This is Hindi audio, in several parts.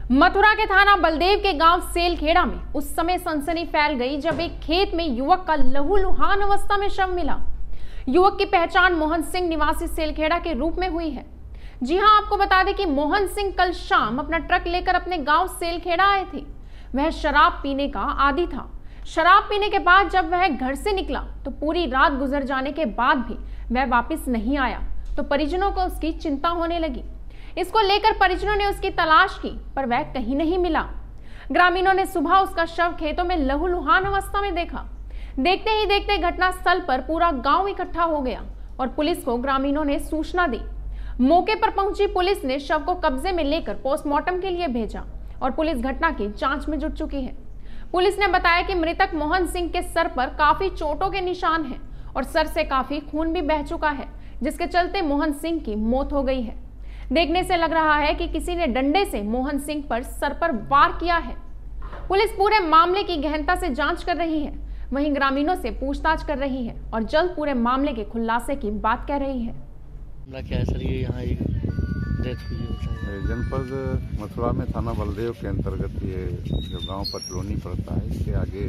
मथुरा के थाना बलदेव के गांव सेलखेड़ा में उस समय सनसनी फैल गई जब एक खेत में युवक का लहूलुहान अवस्था में शव मिला। युवक की पहचान मोहन सिंह निवासी सेलखेड़ा के रूप में हुई है। जी हां, आपको बता दें कि मोहन सिंह कल शाम अपना ट्रक लेकर अपने गांव सेलखेड़ा आए थे। वह शराब पीने का आदी था। शराब पीने के बाद जब वह घर से निकला तो पूरी रात गुजर जाने के बाद भी वह वापस नहीं आया तो परिजनों को उसकी चिंता होने लगी। इसको लेकर परिजनों ने उसकी तलाश की पर वह कहीं नहीं मिला। ग्रामीणों ने सुबह उसका शव खेतों में लहूलुहान अवस्था में देखा। देखते ही देखते घटनास्थल पर पूरा गांव इकट्ठा हो गया और पुलिस को ग्रामीणों ने सूचना दी। मौके पर पहुंची पुलिस ने शव को कब्जे में लेकर पोस्टमार्टम के लिए भेजा और पुलिस घटना की जांच में जुट चुकी है। पुलिस ने बताया कि मृतक मोहन सिंह के सर पर काफी चोटों के निशान हैं और सर से काफी खून भी बह चुका है, जिसके चलते मोहन सिंह की मौत हो गई है। देखने से लग रहा है कि किसी ने डंडे से मोहन सिंह पर सर पर वार किया है। पुलिस पूरे मामले की गहनता से जांच कर रही है, वहीं ग्रामीणों से पूछताछ कर रही है और जल्द पूरे मामले के खुलासे की बात कह रही है। क्या है सर, ये यहाँ एक डेथ हुई है जनपद मथुरा में थाना बलदेव के अंतर्गत ये जो गांव पटलोनी पड़ता है, इसके आगे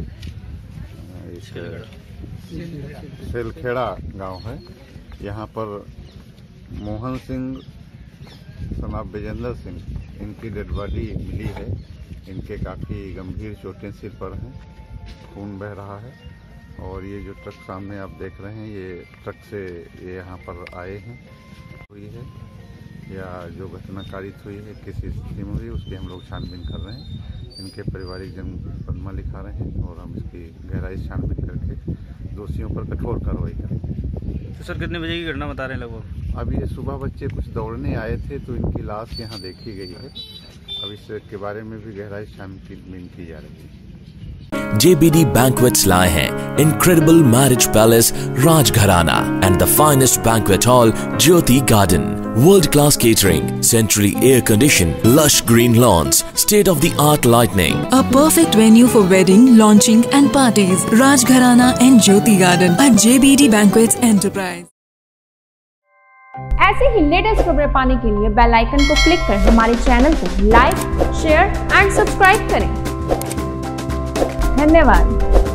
सेलखेड़ा गांव है। यहाँ पर मोहन सिंह सनाब विजेंद्र सिंह, इनकी डेड बॉडी मिली है। इनके काफ़ी गंभीर चोटें सिर पर हैं, खून बह रहा है और ये जो ट्रक सामने आप देख रहे हैं, ये ट्रक से ये यहाँ पर आए हैं हुई है या जो घटना कारित हुई है किस स्थिति में हुई, उसकी हम लोग छानबीन कर रहे हैं। इनके पारिवारिक जन मुकदमा लिखा रहे हैं और हम इसकी गहराई से छानबीन करके दोषियों पर कठोर कार्रवाई करेंगे। तो सर कितने बजे की घटना बता रहे हैं लगभग? अब ये सुबह बच्चे कुछ दौड़ने आए थे तो इनकी लाश यहाँ देखी गई है। अब इसके बारे में भी गहराई से छानबीन की जा रही है। JBD Banquets लाए हैं Incredible Marriage Palace Rajgharana and the finest banquet hall Jyoti Garden. World-class catering, centrally air-conditioned, lush green lawns, state-of-the-art lighting. A perfect venue for wedding, launching and parties. Rajgharana and Jyoti Garden at JBD Banquets Enterprise. ऐसे ही लेटेस्ट खबरें पाने के लिए बेल आइकन को क्लिक कर हमारे चैनल को लाइक, शेयर एंड सब्सक्राइब करें। धन्यवाद।